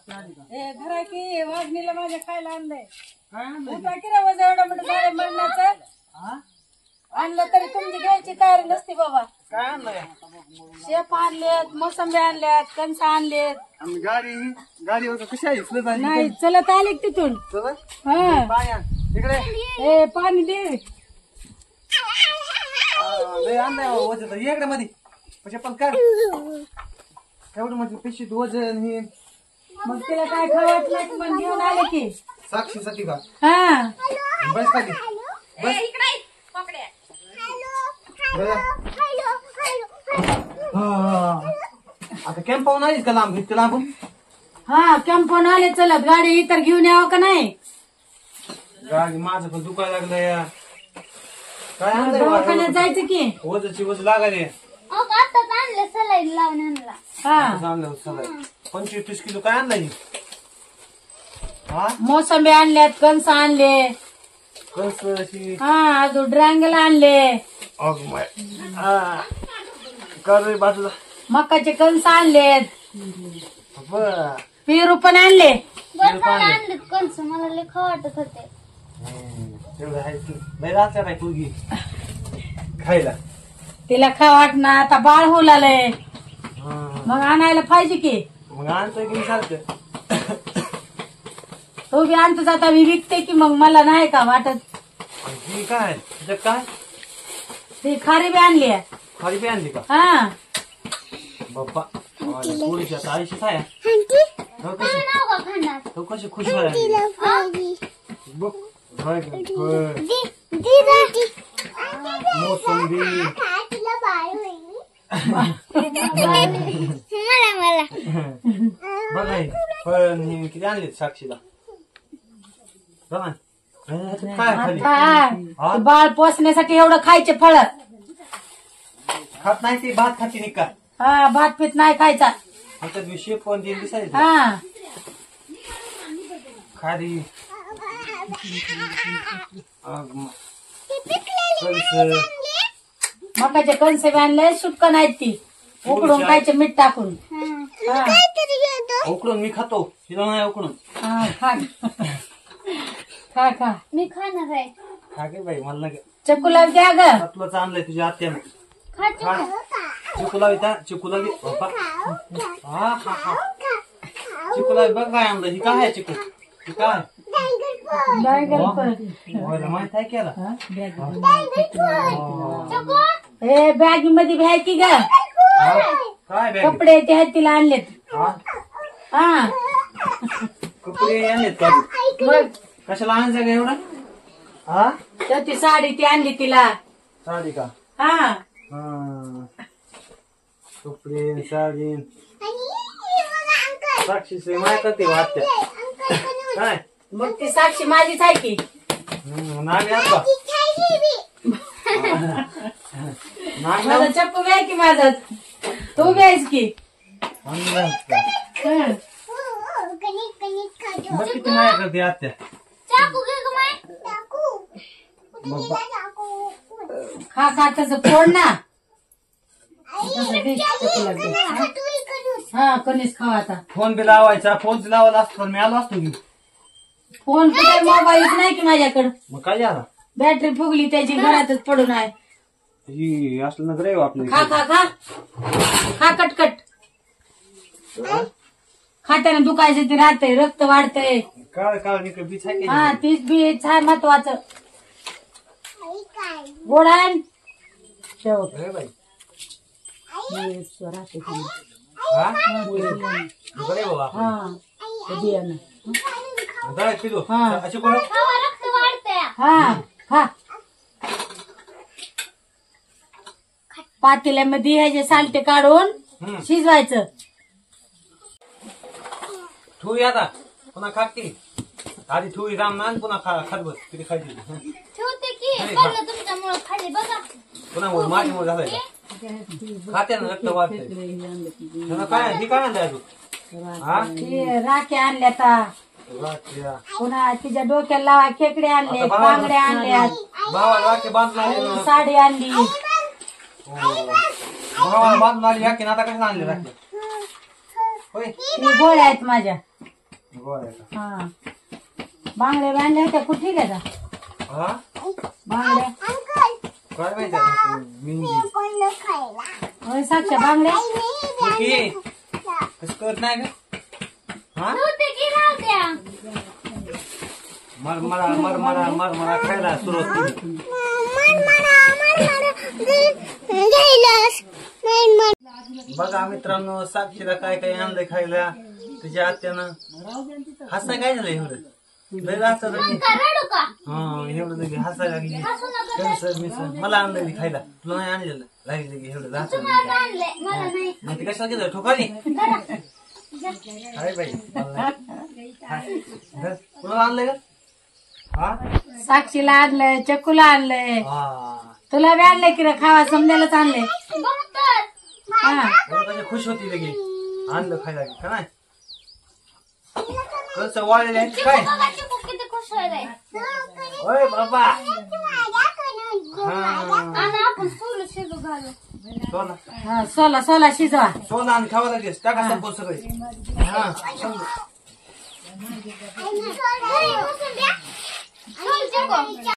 घरा की वाघणीला माझ्या खायला आणलंय. की रे वजा एवढं मोठं झालं मरणाचं आणलं तरी तुमची घ्यायची तयारी नसती बाबा. काय आणलंय? शेप आणलेत, मोसंबी आणल्यात, कणस आणलेत. गाडीवर कशी आहे? नाही चलत आले तिथून. हा हे पाणी दे. इकडे मध्ये पण काय एवढं म्हणजे पिशीत वजन हे मग तिला काय खावटलं की मग घेऊन आले की साक्षीसाठी का? हा बस खाली बस. आता कॅम्प पाहून आलीस का लांब इतकं लांब? हा कॅम्पन आले चलत. गाडी इतर घेऊन यावं का नाही? गाडी माझं पण दुखायला लागलं या. काय दवाखान्यात आणलंय? जायचं की. वजची वज लागायले. हा आणलं सगळं 25-30 किलो काय आणलं? हा मोसंबी आणल्यात, कणस आणले. कशी हा अजून ड्रँगल आणले. कर बाजूला मकाचे कणस आणलेत. बर पेरू पण आणले. कंस मला लय खाऊ वाटत होते. तेवढं आहे की नाही राहत्या काय तुझी खायला. तिला खा वाटणार आता बाळ होऊ लागलंय. मग आणायला पाहिजे की. मग आणतोय की सारखं. तो बी आणतोच आता मी विकते की. मग मला नाही का वाटत. ही काय त्याच्यात काय ती खारी बी आणली. खाली बी आणली का? हा बाप्पा पोळीची आता आयुष्य काय तो कशी खुश व्हायला बघ. मोसंबी बघा पण हे किती आणले साक्षीला बघा. काय खाली आता बाळ पोसण्यासाठी एवढं खायचे फळ. खात नाही ती भात खाती नाही का? हा भात पीत नाही खायचा. त्याच्यात विषय पण ते दिसायचं हा खारी मकाचे कणस बी आणले. सुटक नाहीत ती उकडून खायचे मीठ टाकून. हा. उकडून मी खातो तिला नाही उकडून. हा खा खा खा. मी खाणार आहे. खा गे बाई मला नाही. चकुला द्या ग. तुलाच आणलंय तुझ्या आत्यानं. खाते खा चिकुला येता चिकुला घे बाप्पा. हा हा हा चिकुला बघ काय आणलं. ही काय आहे चिकू? ही काय माहित आहे केला हे बॅग मध्ये भ्याय की ग. काय बॅग कपडे ते आहेत तिला आणलेत. हा कपडे आणलेत का? मग कशाला आणायचं का एवढं? हा तर ती साडी ती आणली तिला. साडी का? हा हा कपडे साडी साक्षी माहित ते वाटत्या काय? मग ती साक्षी माझीच आहे की. नाग आता माझा चप्पू घ्याय की माझा. तू घ्यायच की. बघ किती माया करते आत्या. चाकू घे ग माय. खा खा तसं फोड ना. तसं दे चकुला दे. हा कणीस खावा आता. फोन बी लावायचा. फोन लावायला असतो मी आलो असतो की. फोन कुठे मोबाईल नाही की माझ्याकडं. मग काय झालं? बॅटरी फुगली त्याची घरातच पडून आहे. ही असलं ना रे आपलं. खा खा खा खा कटकट. खात्यानं दुखायचं ते राहतंय. रक्त वाढतंय. काळ काळ निकळ बीच आहे हा तीच बीच आहे महत्वाचं. गोड आहे शेव. रे बाई. राहते हा बरे बाबा. हा बियाणं. जाय पिलो हा. अशी कोण खावा रक्त वाढतंय. हा खा. पातेल्यामध्ये ह्याचे सालटे काढून शिजवायचं. ठुई आता पुन्हा खात की. आधी ठुई राम ना पुन्हा खात बस किती खायची. ठेवते की खाल्लं तुमच्यामुळे खाल्ले बघा. पुन्हा माझी मोड झालाय खात्या ना रक्त वाढतंय. काय ही काय आणलंय अजून? हा ते राख्या आणल्या आता. राख्या. पुन्हा तिच्या डोक्याला लावा खेकडे आणले. बांगड्या आणल्यात. भावाला राखे बांधून आले. साडी आणली. भावाला बांधून आली. या की आता कशाला आणले राखे? होय ती गोळ्या आहेत माझ्या. गोळ्या का? हा बांगड्या बांधल्या होत्या कुठे गेल्या हा बांगड्या काय माहिती आता तू मेहंदी होय साक्षा बांगड्या ओके कसं करत नाही का हा ठेवते की राहू द्या. मरमरा खायला सुरुवात केली बघा मित्रांनो साक्षीला काय काय आणलंय खायला तिच्या आत्यानं हसाय काय झालं एवढं लय हसत का रडू का? हा एवढं लगे हसायला लागली हसू नका. कणसं मिसळ मला आणलं खायला तुला नाही आणलेलं लागली लगे एवढं हसायला तुम्हाला आणलंय, मला नाही. मग ती कशाला घेतलं ठोकाली धरा. अरे बाई मला नाही. हा. धर. कुणाला आणलंय का हा साक्षीला आणलंय चक्कूला आणलंय हा तुला बी आणलंय की रे खावा समजायलाच आणलंय बघ तर. हा कशी खुश होती लगे आणलं खायला का नाही कसं वाळलेलं आहे काय बघा चिकू किती खुश व्हायलाय. ओय बाबा हा आणि आपण सोलू शेगू घालू. सोना हा सोला शिजवा सोना आणि खावा लागेल टाका संपव सगळे हा समजा घरी बसून द्या. सोल चिकू.